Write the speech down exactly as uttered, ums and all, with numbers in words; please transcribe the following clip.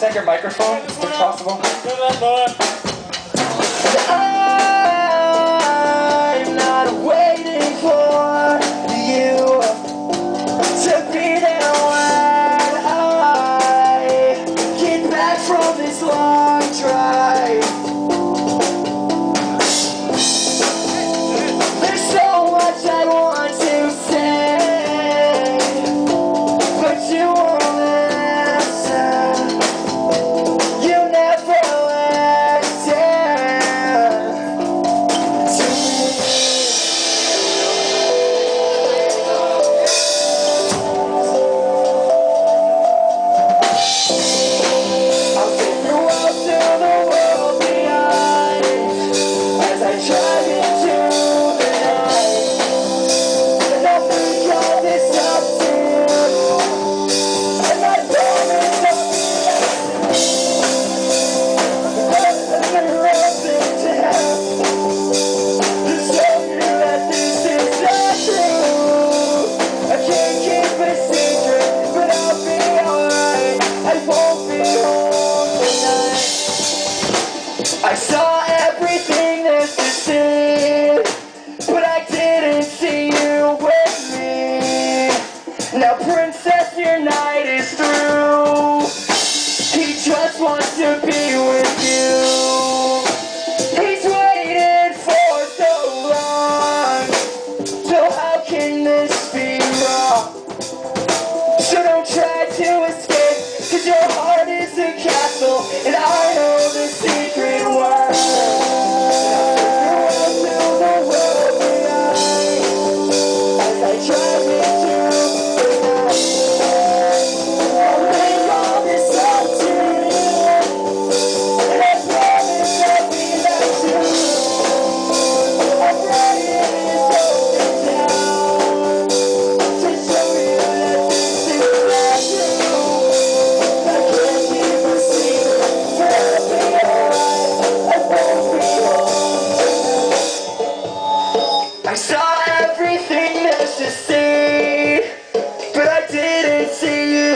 like your microphone, if possible? I'm not waiting for you to be there when I get back from this long drive. There's so much I want to say, but you won't listen. You never listen to me. I'll take you out to the world behind as I drive into the night. And I'll think all this up to you, and I promise I'll be but I'm nothing to have to show you that this is not true. I can't keep a secret, but I'll be alright. I won't be home tonight. I saw everything there's to see, but I didn't see you with me. Now, princess, your night is through. He just wants to be with you. He's waited for so long. So how can this be wrong? So don't try to escape, cause your heart is a castle, and I know the secret word. As I drive into the night, I'll make all this up to you, and I promise I'll be there too. I'm writing this open down to show you that this is not true. I can't keep a secret, but I'll be alright. I won't be home tonight. I saw everything there's to see, but I didn't see you.